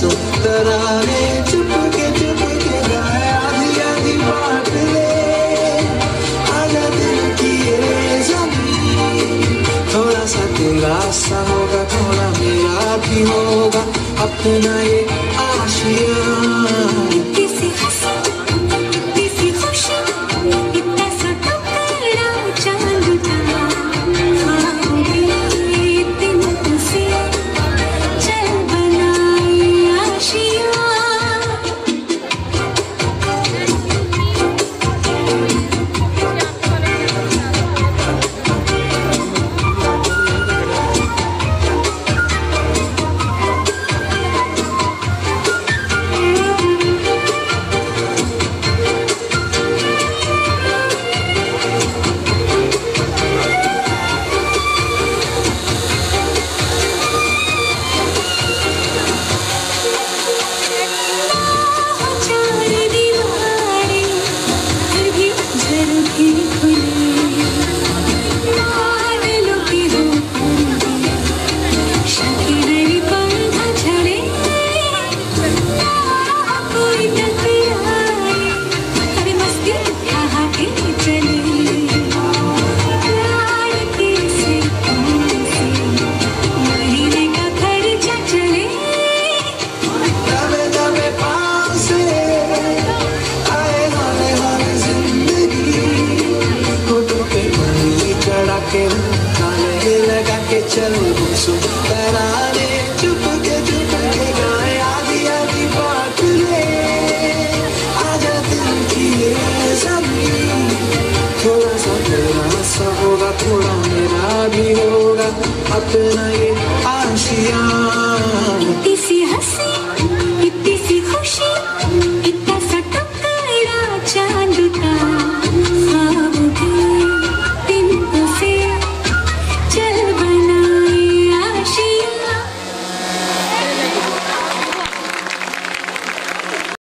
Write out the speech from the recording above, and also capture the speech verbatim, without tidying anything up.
सुन तराने चुप के चुप के गाए आधी आधी बात ले आजा दिल की ये ज़मीन थोड़ा सा तेरा सा होगा थोड़ा मेरा भी होगा अपना ये आशिया लगा के चलो सुन तराने चुप के चुप के गाए आधी आधी बात ले आजा दिल की ये ज़मीन थोड़ा सा तेरा सा होगा थोड़ा मेरा भी होगा अपना ये